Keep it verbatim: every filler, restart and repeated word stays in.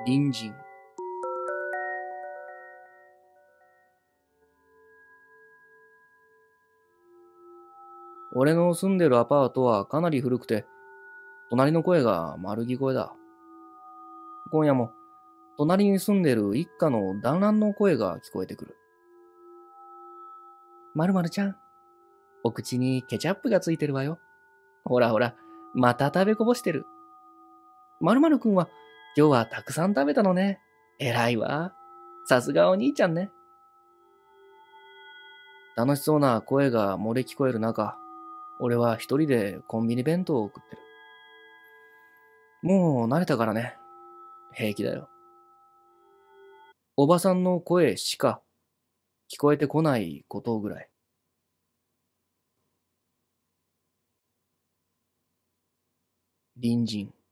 隣人。俺の住んでるアパートはかなり古くて、隣の声が丸聞こえだ。今夜も、隣に住んでる一家の団らんの声が聞こえてくる。まるまるちゃん、お口にケチャップがついてるわよ。ほらほら、また食べこぼしてる。まるまるくんは、今日はたくさん食べたのね。偉いわ。さすがお兄ちゃんね。楽しそうな声が漏れ聞こえる中、俺は一人でコンビニ弁当を食ってる。もう慣れたからね。平気だよ。おばさんの声しか聞こえてこないことぐらい。隣人。